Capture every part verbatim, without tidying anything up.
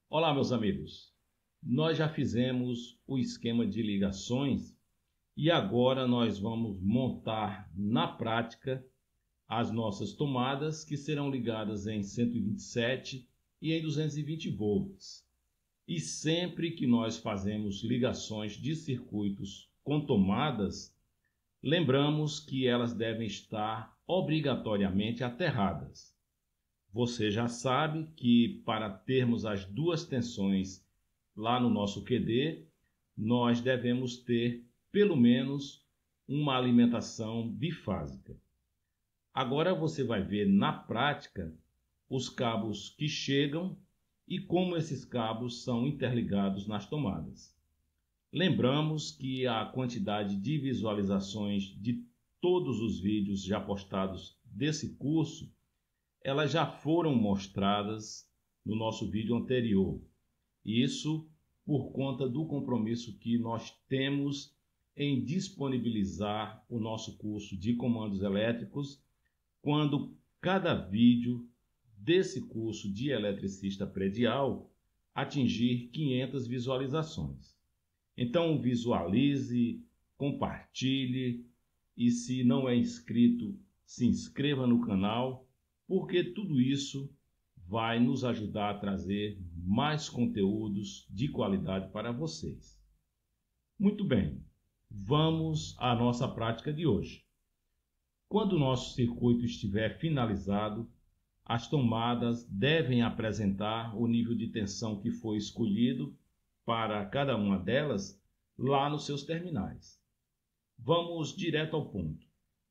Olá, meus amigos. Nós já fizemos o esquema de ligações e agora nós vamos montar na prática as nossas tomadas que serão ligadas em cento e vinte e sete e em duzentos e vinte volts. E sempre que nós fazemos ligações de circuitos com tomadas, lembramos que elas devem estar obrigatoriamente aterradas. Você já sabe que para termos as duas tensões lá no nosso Q D, nós devemos ter pelo menos uma alimentação bifásica. Agora você vai ver na prática os cabos que chegam e como esses cabos são interligados nas tomadas. Lembramos que a quantidade de visualizações de todos os vídeos já postados desse curso, elas já foram mostradas no nosso vídeo anterior. Isso por conta do compromisso que nós temos em disponibilizar o nosso curso de comandos elétricos quando cada vídeo desse curso de eletricista predial atingir quinhentas visualizações. Então visualize, compartilhe e, se não é inscrito, se inscreva no canal, porque tudo isso vai nos ajudar a trazer mais conteúdos de qualidade para vocês. Muito bem, vamos à nossa prática de hoje. Quando o nosso circuito estiver finalizado, as tomadas devem apresentar o nível de tensão que foi escolhido para cada uma delas lá nos seus terminais. Vamos direto ao ponto.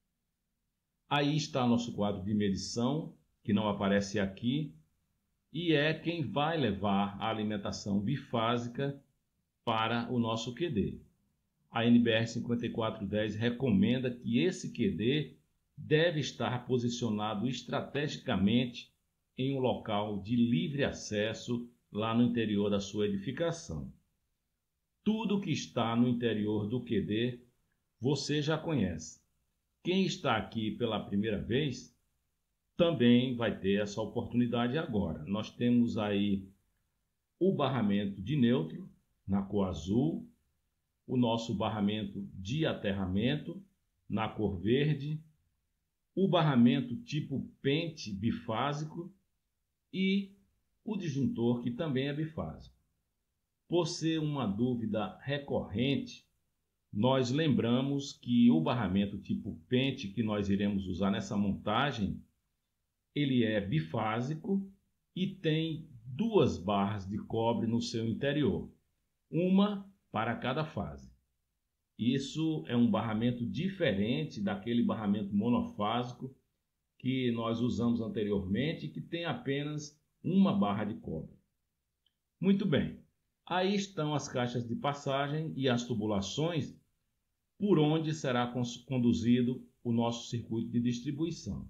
Aí está nosso quadro de medição, que não aparece aqui, e é quem vai levar a alimentação bifásica para o nosso Q D. A N B R cinquenta e quatro dez recomenda que esse Q D deve estar posicionado estrategicamente em um local de livre acesso lá no interior da sua edificação. Tudo que está no interior do Q D você já conhece. Quem está aqui pela primeira vez também vai ter essa oportunidade agora. Nós temos aí o barramento de neutro na cor azul, o nosso barramento de aterramento na cor verde, o barramento tipo pente bifásico e o disjuntor, que também é bifásico. Por ser uma dúvida recorrente, nós lembramos que o barramento tipo pente que nós iremos usar nessa montagem, ele é bifásico e tem duas barras de cobre no seu interior, uma para cada fase. Isso é um barramento diferente daquele barramento monofásico que nós usamos anteriormente, que tem apenas uma barra de cobre. Muito bem, aí estão as caixas de passagem e as tubulações por onde será conduzido o nosso circuito de distribuição.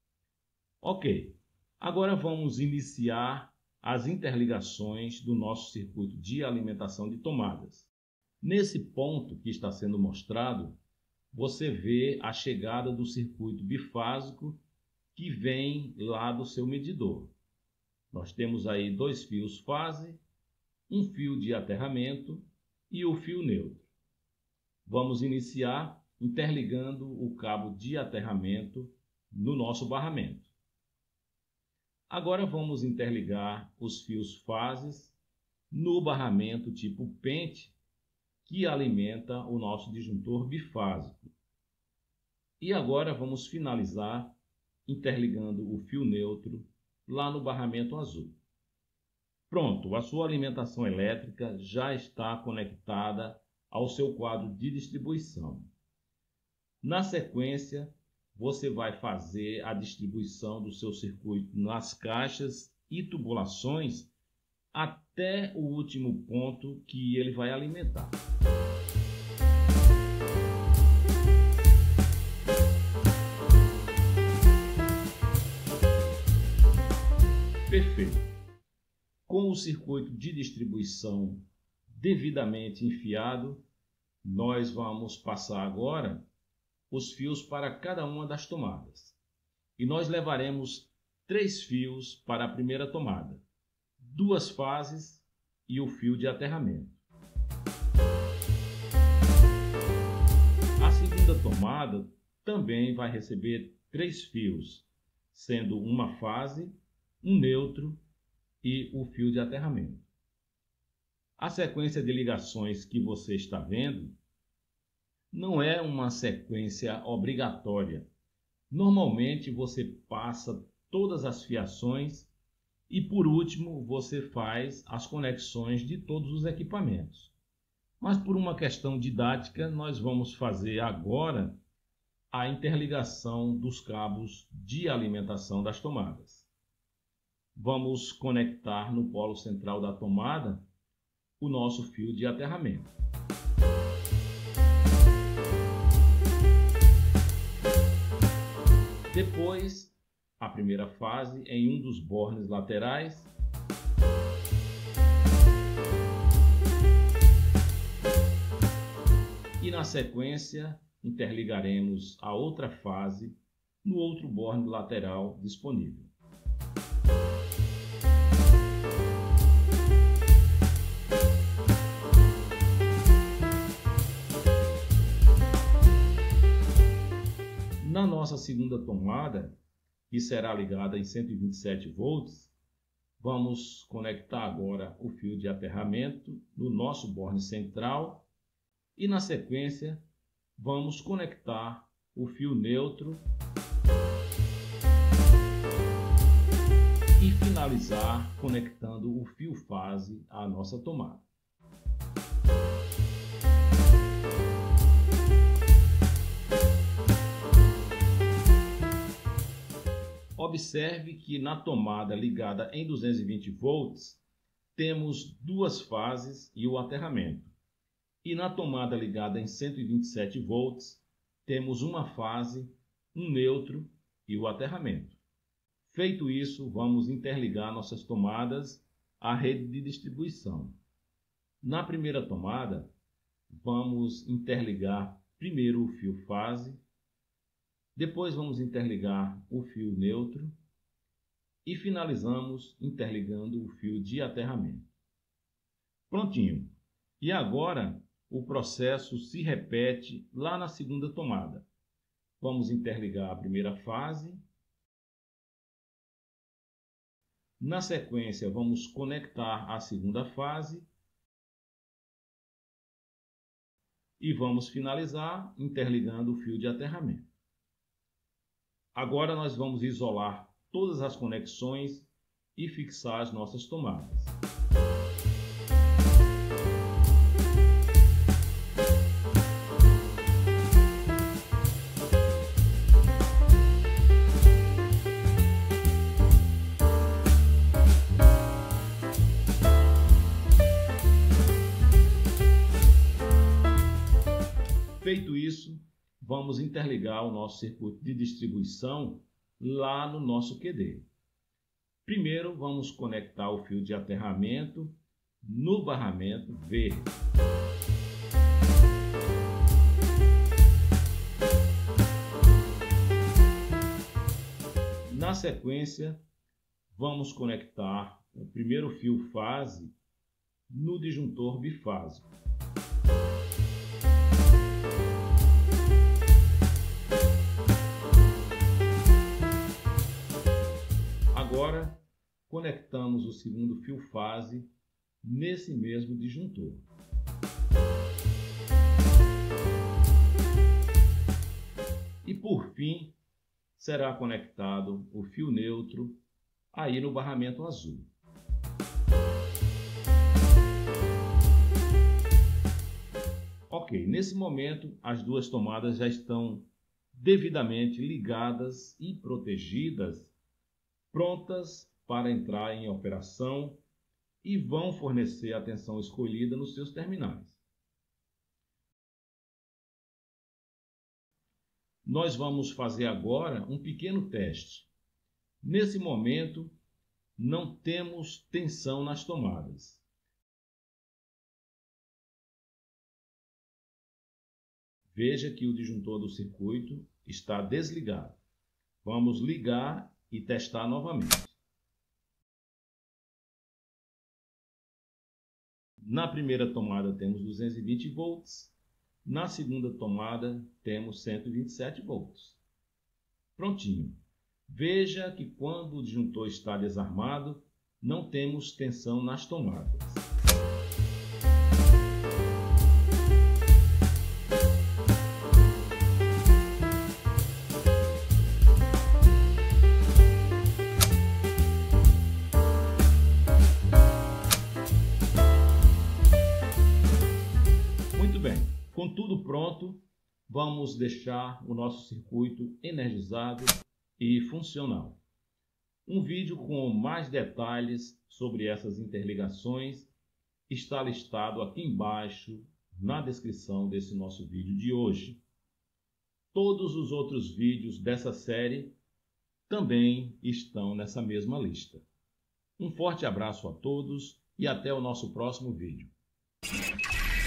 Ok, agora vamos iniciar as interligações do nosso circuito de alimentação de tomadas. Nesse ponto que está sendo mostrado, você vê a chegada do circuito bifásico que vem lá do seu medidor. Nós temos aí dois fios fase, um fio de aterramento e o fio neutro. Vamos iniciar interligando o cabo de aterramento no nosso barramento. Agora vamos interligar os fios fases no barramento tipo pente, que alimenta o nosso disjuntor bifásico. E agora vamos finalizar interligando o fio neutro lá no barramento azul. Pronto, a sua alimentação elétrica já está conectada ao seu quadro de distribuição. Na sequência, você vai fazer a distribuição do seu circuito nas caixas e tubulações até o último ponto que ele vai alimentar. Perfeito. Com o circuito de distribuição devidamente enfiado, nós vamos passar agora os fios para cada uma das tomadas. E nós levaremos três fios para a primeira tomada, duas fases e o fio de aterramento. A segunda tomada também vai receber três fios, sendo uma fase, um neutro e o fio de aterramento. A sequência de ligações que você está vendo não é uma sequência obrigatória. Normalmente você passa todas as fiações e por último você faz as conexões de todos os equipamentos. Mas por uma questão didática nós vamos fazer agora a interligação dos cabos de alimentação das tomadas. Vamos conectar no polo central da tomada o nosso fio de aterramento. Depois, a primeira fase em um dos bornes laterais. E na sequência, interligaremos a outra fase no outro borne lateral disponível. Na nossa segunda tomada, que será ligada em cento e vinte e sete volts, vamos conectar agora o fio de aterramento no nosso borne central e na sequência vamos conectar o fio neutro e finalizar conectando o fio fase à nossa tomada. Observe que na tomada ligada em duzentos e vinte volts temos duas fases e o aterramento. E na tomada ligada em cento e vinte e sete volts, temos uma fase, um neutro e o aterramento. Feito isso, vamos interligar nossas tomadas à rede de distribuição. Na primeira tomada, vamos interligar primeiro o fio fase, depois vamos interligar o fio neutro e finalizamos interligando o fio de aterramento. Prontinho! E agora o processo se repete lá na segunda tomada. Vamos interligar a primeira fase. Na sequência, vamos conectar a segunda fase. E vamos finalizar interligando o fio de aterramento. Agora nós vamos isolar todas as conexões e fixar as nossas tomadas. Feito isso, vamos interligar o nosso circuito de distribuição lá no nosso Q D. Primeiro, vamos conectar o fio de aterramento no barramento verde. Na sequência, vamos conectar o primeiro fio fase no disjuntor bifásico. Agora, conectamos o segundo fio fase nesse mesmo disjuntor. E por fim, será conectado o fio neutro aí no barramento azul. Ok, nesse momento as duas tomadas já estão devidamente ligadas e protegidas, prontas para entrar em operação e vão fornecer a tensão escolhida nos seus terminais. Nós vamos fazer agora um pequeno teste. Nesse momento, não temos tensão nas tomadas. Veja que o disjuntor do circuito está desligado. Vamos ligar e testar novamente. Na primeira tomada temos duzentos e vinte volts, na segunda tomada temos cento e vinte e sete volts. Prontinho. Veja que quando o disjuntor está desarmado, não temos tensão nas tomadas. Muito bem, com tudo pronto, vamos deixar o nosso circuito energizado e funcional. Um vídeo com mais detalhes sobre essas interligações está listado aqui embaixo na descrição desse nosso vídeo de hoje. Todos os outros vídeos dessa série também estão nessa mesma lista. Um forte abraço a todos e até o nosso próximo vídeo.